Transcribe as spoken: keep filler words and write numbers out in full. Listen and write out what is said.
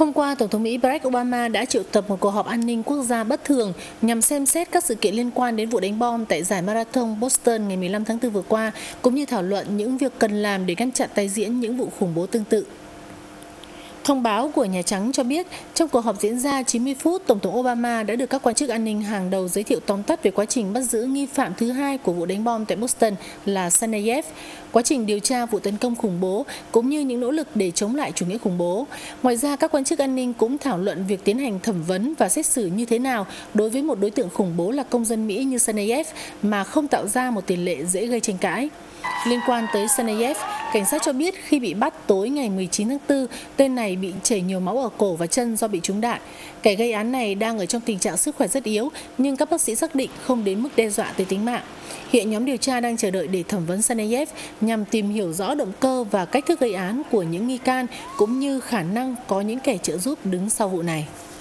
Hôm qua, Tổng thống Mỹ Barack Obama đã triệu tập một cuộc họp an ninh quốc gia bất thường nhằm xem xét các sự kiện liên quan đến vụ đánh bom tại giải Marathon Boston ngày mười lăm tháng tư vừa qua, cũng như thảo luận những việc cần làm để ngăn chặn tái diễn những vụ khủng bố tương tự. Thông báo của Nhà Trắng cho biết, trong cuộc họp diễn ra chín mươi phút, Tổng thống Obama đã được các quan chức an ninh hàng đầu giới thiệu tóm tắt về quá trình bắt giữ nghi phạm thứ hai của vụ đánh bom tại Boston là Tsarnaev, quá trình điều tra vụ tấn công khủng bố, cũng như những nỗ lực để chống lại chủ nghĩa khủng bố. Ngoài ra, các quan chức an ninh cũng thảo luận việc tiến hành thẩm vấn và xét xử như thế nào đối với một đối tượng khủng bố là công dân Mỹ như Tsarnaev mà không tạo ra một tiền lệ dễ gây tranh cãi. Liên quan tới Tsarnaev, cảnh sát cho biết khi bị bắt tối ngày mười chín tháng tư, tên này bị chảy nhiều máu ở cổ và chân do bị trúng đạn. Kẻ gây án này đang ở trong tình trạng sức khỏe rất yếu, nhưng các bác sĩ xác định không đến mức đe dọa tới tính mạng. Hiện nhóm điều tra đang chờ đợi để thẩm vấn Tsarnaev nhằm tìm hiểu rõ động cơ và cách thức gây án của những nghi can, cũng như khả năng có những kẻ trợ giúp đứng sau vụ này.